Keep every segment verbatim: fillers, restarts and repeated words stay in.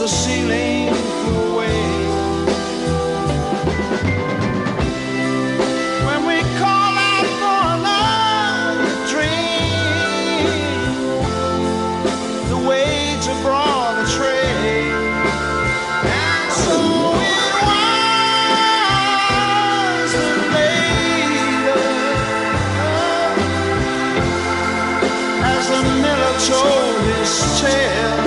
the ceiling flew away. When we call out for another dream, the waiter brought a tray, and so it was that later, as the miller told his tale,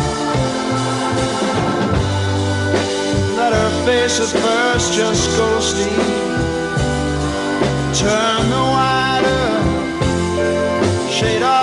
that her face at first just ghostly turned the whiter shade of